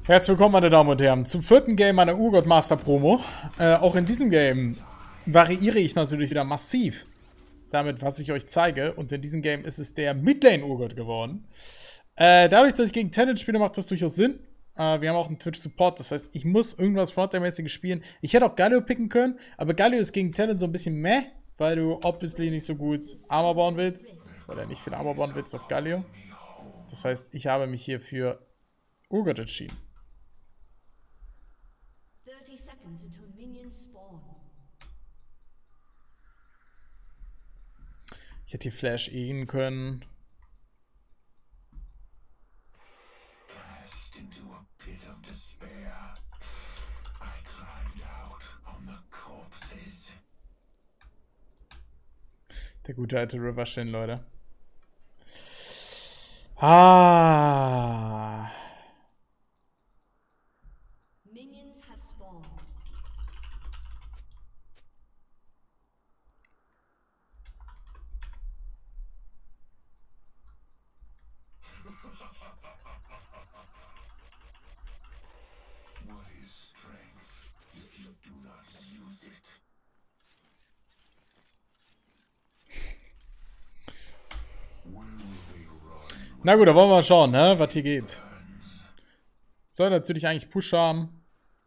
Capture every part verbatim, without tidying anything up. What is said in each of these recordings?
Herzlich willkommen, meine Damen und Herren, zum vierten Game meiner Urgot Master Promo. Äh, auch in diesem Game variiere ich natürlich wieder massiv damit, was ich euch zeige. Und in diesem Game ist es der Midlane Urgot geworden. Äh, dadurch, dass ich gegen Talent spiele, macht das durchaus Sinn. Äh, wir haben auch einen Twitch-Support, das heißt, ich muss irgendwas Frontline-mäßiges spielen. Ich hätte auch Galio picken können, aber Galio ist gegen Talent so ein bisschen meh, weil du obviously nicht so gut Armor bauen willst. Weil er nicht viel Armor bauen willst auf Galio. Das heißt, ich habe mich hier für Urgot entschieden. Ich hätte hier Flash gehen können. Der gute alte River Shin, Leute. Ah. Minions have spawned. Na gut, da wollen wir mal schauen, ne, was hier geht. Soll natürlich eigentlich Push haben.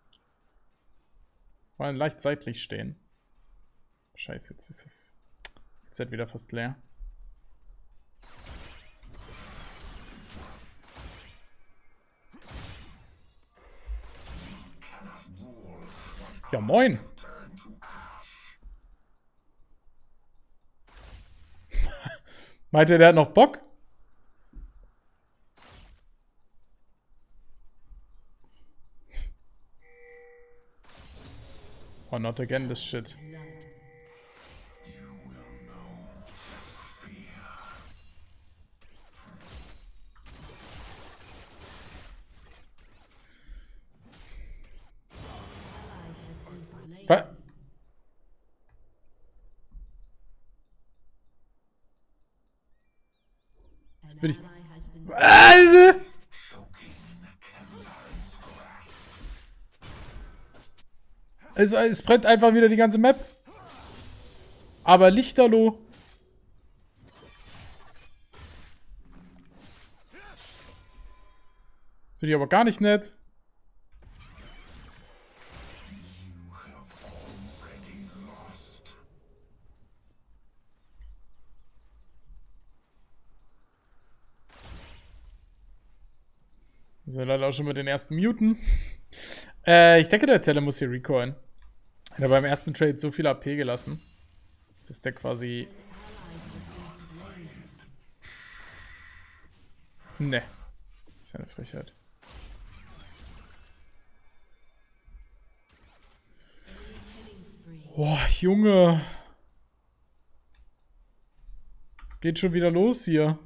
Wollen leicht seitlich stehen. Scheiße, jetzt ist das jetzt halt wieder fast leer. Ja, moin. Meint ihr, der hat noch Bock? Oh, not again this shit. Was? Jetzt bin ich... Also. Es, es brennt einfach wieder die ganze Map. Aber Lichterloh. Finde ich aber gar nicht nett. So, leider auch schon mit den ersten Muten. Äh, ich denke, der Teller muss hier recoilen. Er hat beim ersten Trade so viel A P gelassen, dass der quasi... Ne. Das ist ja eine Frechheit. Boah, Junge. Es geht schon wieder los hier.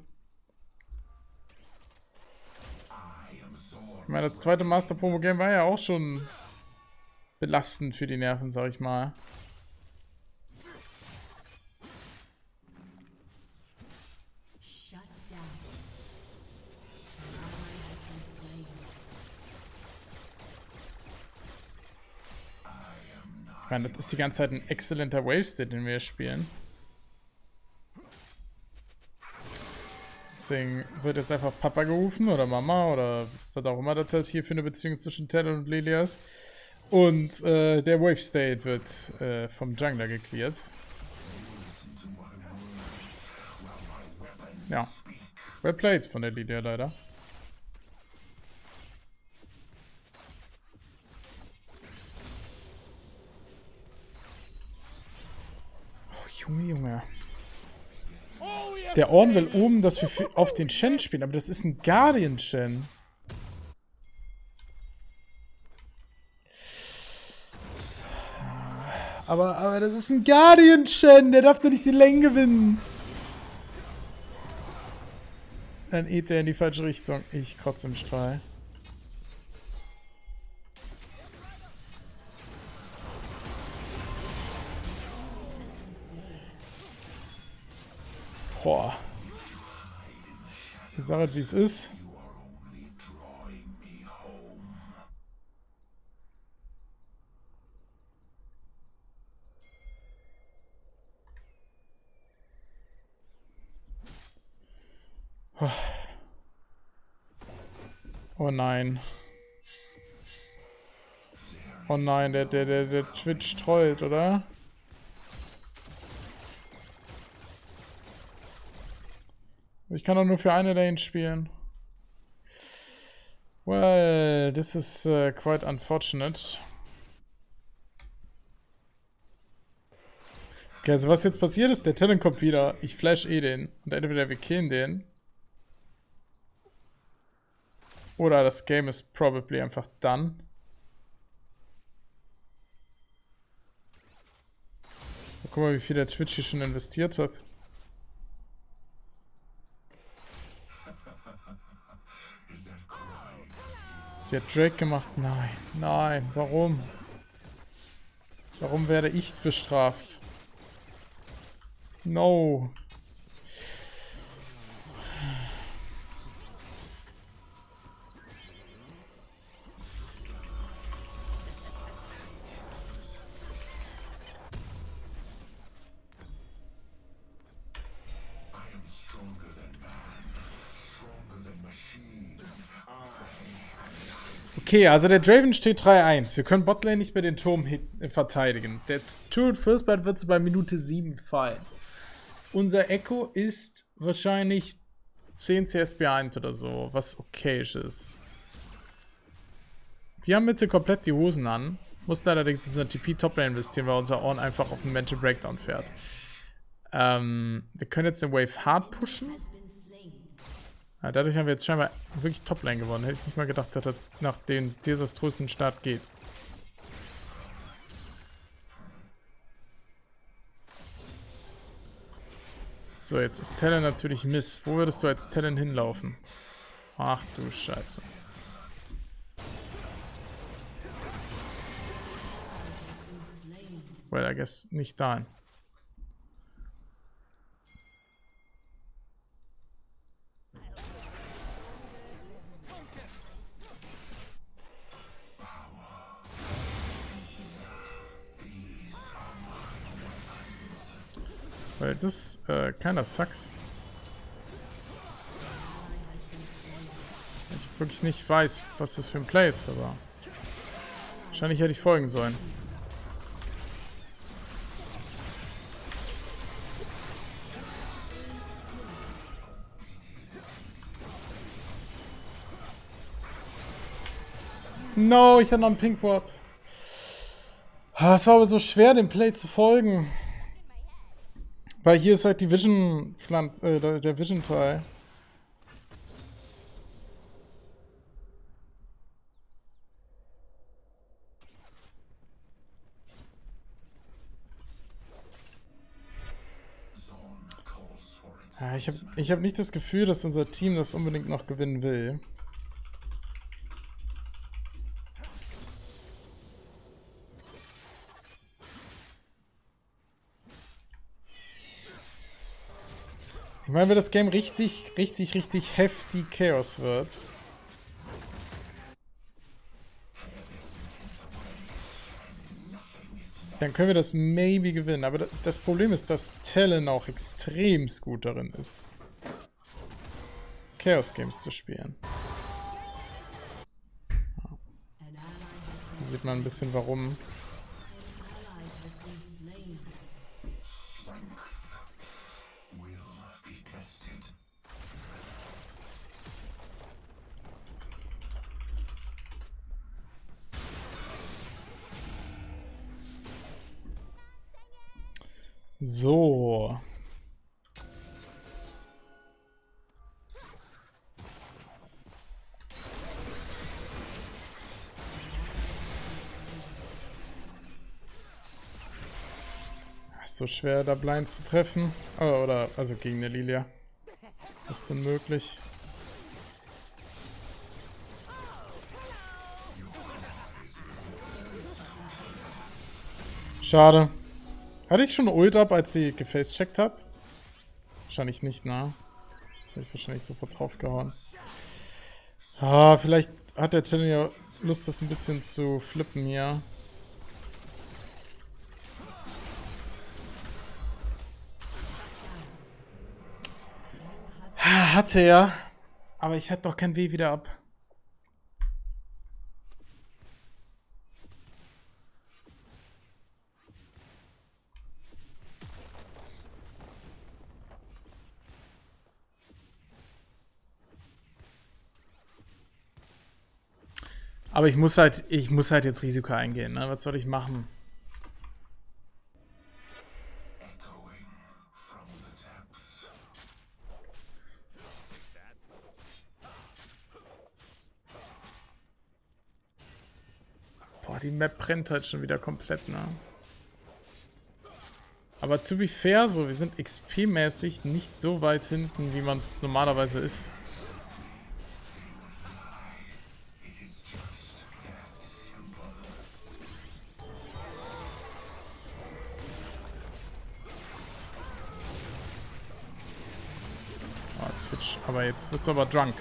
Ich meine, das zweite Master Promo Game war ja auch schon belastend für die Nerven, sag ich mal. Ich meine, das ist die ganze Zeit ein exzellenter Wave-State, den wir spielen. Deswegen wird jetzt einfach Papa gerufen oder Mama oder was auch immer das halt hier für eine Beziehung zwischen Talon und Lilia ist. Und äh, der Wave State wird äh, vom Jungler geklärt. Ja. Well played von der Lilia leider. Oh, Junge, Junge. Der Orn will oben, dass wir auf den Shen spielen, aber das ist ein Guardian Shen. Aber, aber das ist ein Guardian Shen, der darf doch nicht die Lane gewinnen. Dann geht er in die falsche Richtung. Ich kotze im Strahl. Boah. Ich sag halt, wie es ist. Oh nein. Oh nein, der, der, der, der Twitch trollt, oder? Ich kann doch nur für eine Lane spielen. Well, this is uh, quite unfortunate. Okay, also was jetzt passiert ist, der Talon kommt wieder. Ich flash eh den. Und entweder wir killen den. Oder das Game ist probably einfach done. Guck mal, wie viel der Twitch hier schon investiert hat. Die hat Drake gemacht. Nein, nein, warum? Warum werde ich bestraft? No. Okay, also der Draven steht drei eins. Wir können Botlane nicht mehr den Turm äh, verteidigen. Der Turret First Blood wird so bei Minute sieben fallen. Unser Echo ist wahrscheinlich zehn C S behind oder so, was okay ist. Wir haben Mitte komplett die Hosen an. Mussten allerdings in unser T P Toplane investieren, weil unser Ornn einfach auf einen Mental Breakdown fährt. Ähm, wir können jetzt den Wave hard pushen. Ja, dadurch haben wir jetzt scheinbar wirklich Toplane gewonnen. Hätte ich nicht mal gedacht, dass das nach dem desaströsen Start geht. So, jetzt ist Talon natürlich Miss. Wo würdest du als Talon hinlaufen? Ach du Scheiße. Well, I guess nicht dahin. Weil das äh, keiner sucks. Ich wirklich nicht weiß, was das für ein Play ist, aber wahrscheinlich hätte ich folgen sollen. No, ich hatte noch ein Pinkward. Es war aber so schwer, dem Play zu folgen. Weil hier ist halt die Vision, äh, der Vision-Teil. Ja, ich habe ich hab nicht das Gefühl, dass unser Team das unbedingt noch gewinnen will. Ich meine, wenn das Game richtig, richtig, richtig heftig Chaos wird, dann können wir das maybe gewinnen. Aber das Problem ist, dass Talon auch extrem gut darin ist, Chaos Games zu spielen. Hier sieht man ein bisschen warum. So. Ist so schwer, da blind zu treffen. Oh, oder, also gegen eine Lilia. Ist unmöglich. Schade. Hatte ich schon Ult ab, als sie gefacecheckt hat? Wahrscheinlich nicht, ne? Das hätte ich wahrscheinlich sofort draufgehauen. Ah, vielleicht hat der Talon ja Lust, das ein bisschen zu flippen hier. Hatte er. Aber ich hatte doch kein W wieder ab. Aber ich muss halt, ich muss halt jetzt Risiko eingehen, ne? Was soll ich machen? Boah, die Map brennt halt schon wieder komplett, ne? Aber to be fair, so, wir sind X P-mäßig nicht so weit hinten, wie man es normalerweise ist. Oh, Twitch. Aber jetzt wird's aber drunk.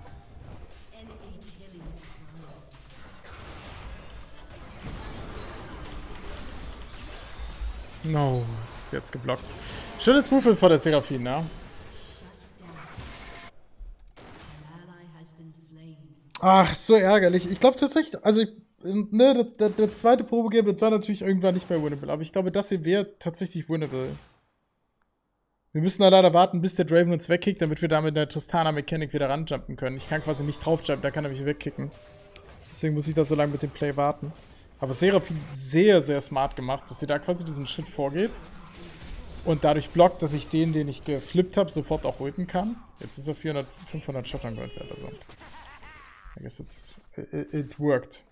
No, jetzt geblockt. Schönes Movement vor der Seraphine, ne? Ach, so ärgerlich. Ich glaube tatsächlich, also, ne, der, der zweite Probegame, das war natürlich irgendwann nicht mehr winnable. Aber ich glaube, das hier wäre tatsächlich winnable. Wir müssen da leider warten, bis der Draven uns wegkickt, damit wir da mit der Tristana-Mechanik wieder ranjumpen können. Ich kann quasi nicht draufjumpen, da kann er mich wegkicken. Deswegen muss ich da so lange mit dem Play warten. Aber Seraphine sehr, sehr smart gemacht, dass sie da quasi diesen Schritt vorgeht. Und dadurch blockt, dass ich den, den ich geflippt habe, sofort auch ulten kann. Jetzt ist er vierhundert, fünfhundert Shotgun Gold wert, also. I guess it's, it, it worked.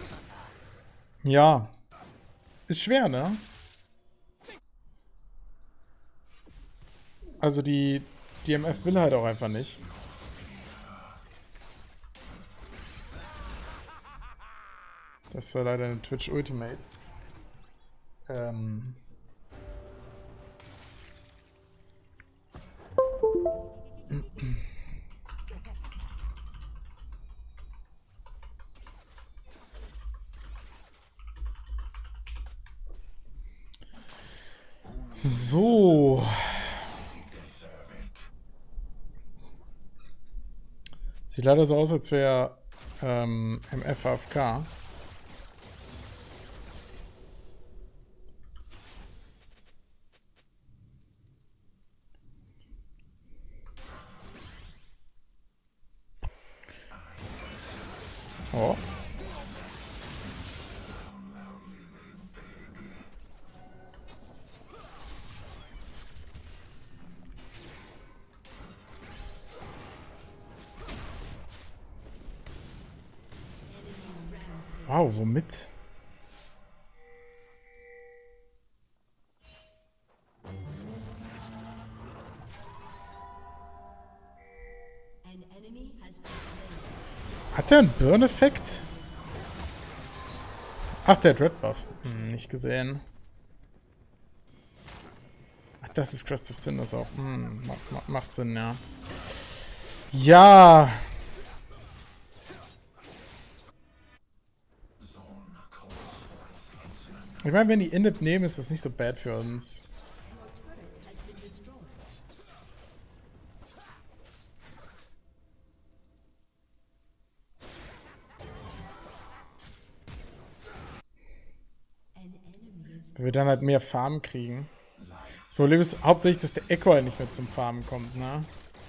Ja. Ist schwer, ne? Also die, die M F will halt auch einfach nicht. Das war leider eine Twitch Ultimate. Ähm. So. Sieht leider so aus, als wäre ähm, M F A F K. Oh. Wow, womit? Hat der einen Burn-Effekt? Ach, der hat Red Buff. Hm, nicht gesehen. Ach, das ist Crest of Cinders auch. Hm, macht, macht Sinn, ja. Ja. Ich meine, wenn die Init nehmen, ist das nicht so bad für uns. Wenn wir dann halt mehr Farmen kriegen. Das Problem ist hauptsächlich, dass der Echo halt nicht mehr zum Farmen kommt, ne?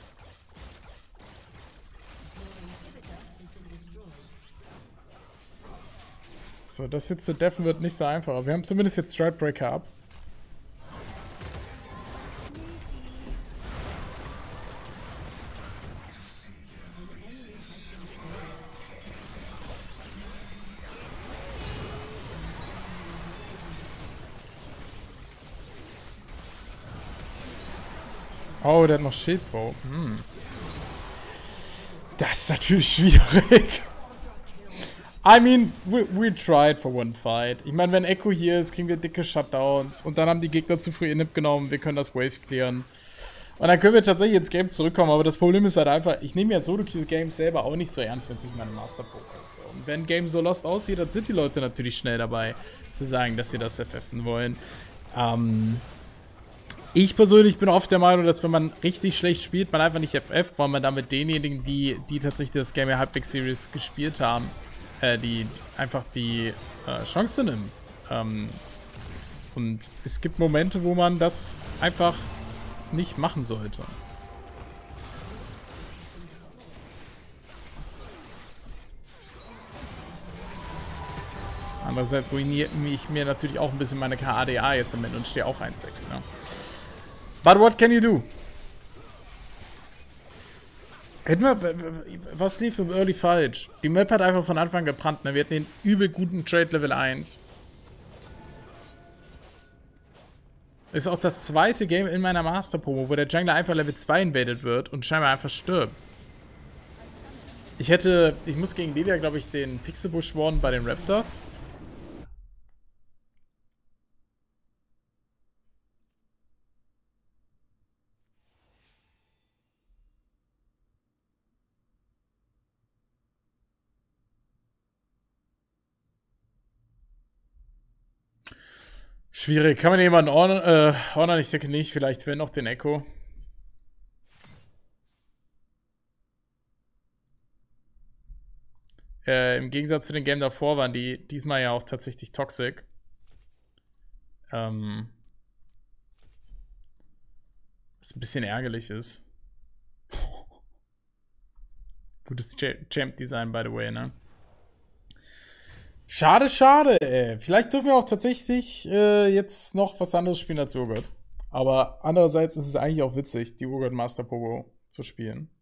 So, das jetzt zu deffen wird nicht so einfach. Aber wir haben zumindest jetzt Stridebreaker ab. Oh, der hat noch Schildbow. Hm. Das ist natürlich schwierig. I mean, we, we tried for one fight. Ich meine, wenn Echo hier ist, kriegen wir dicke Shutdowns. Und dann haben die Gegner zu früh Inhib genommen. Wir können das Wave clearen. Und dann können wir tatsächlich ins Game zurückkommen. Aber das Problem ist halt einfach, ich nehme ja Solo-Queue-Games selber auch nicht so ernst, wenn es nicht meine Master-Poker ist. Und wenn ein Game so lost aussieht, dann sind die Leute natürlich schnell dabei, zu sagen, dass sie das F F en wollen. Ähm... Ich persönlich bin oft der Meinung, dass wenn man richtig schlecht spielt, man einfach nicht F F, weil man damit denjenigen, die, die tatsächlich das Game ja halbwegs serious gespielt haben, äh, die einfach die äh, Chance nimmst. Ähm, und es gibt Momente, wo man das einfach nicht machen sollte. Andererseits ruiniert mich mir natürlich auch ein bisschen meine K A D A jetzt am Ende und stehe auch eins sechs, ne? But what can you do? Hätten wir, was lief im Early falsch? Die Map hat einfach von Anfang gebrannt, ne? Wir hatten den übel guten Trade Level eins. Ist auch das zweite Game in meiner Master-Promo, wo der Jungler einfach Level zwei invaded wird und scheinbar einfach stirbt. Ich hätte, ich muss gegen Lilia, glaube ich, den Pixelbush warnen bei den Raptors. Schwierig. Kann man jemanden ordnen? Äh, ordnen? Ich denke nicht. Vielleicht will noch den Echo. Äh, im Gegensatz zu den Game davor waren die diesmal ja auch tatsächlich toxic. Ähm, was ein bisschen ärgerlich ist. Gutes Champ-Design, by the way, ne? Schade, schade, ey. Vielleicht dürfen wir auch tatsächlich äh, jetzt noch was anderes spielen als Urgot. Aber andererseits ist es eigentlich auch witzig, die Urgot Master Pogo zu spielen.